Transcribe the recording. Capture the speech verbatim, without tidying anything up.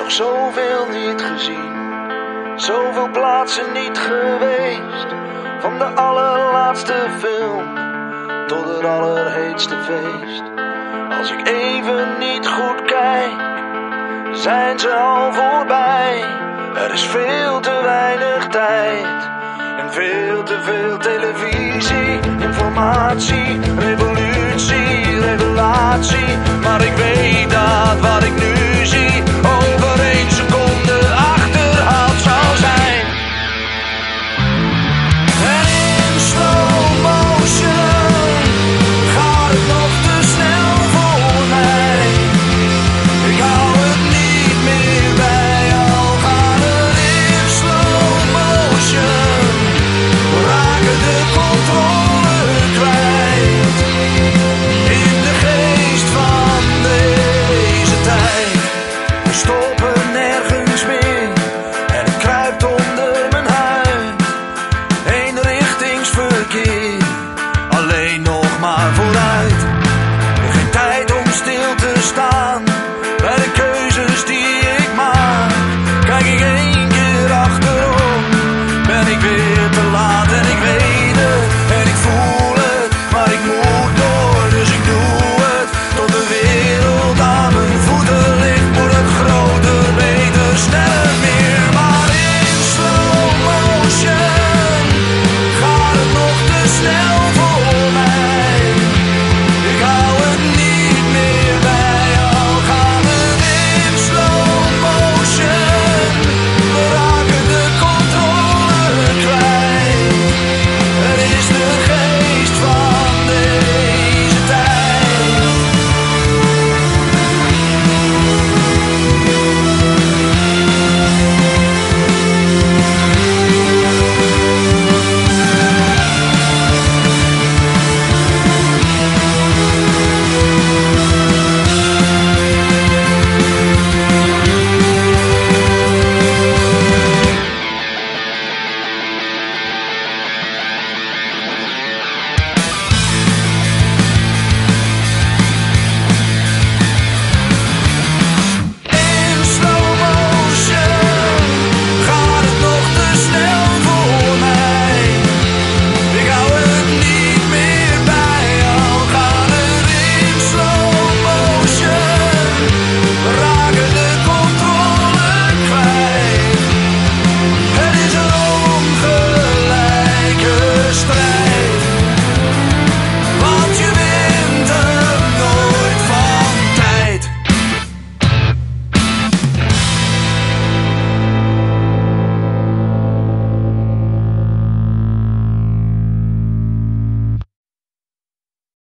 nog zoveel niet gezien, zoveel plaatsen niet geweest. Van de allerlaatste film tot het allerheetste feest. Als ik even niet goed kijk, zijn ze al voorbij. Er is veel te weinig tijd en veel te veel televisie, informatie.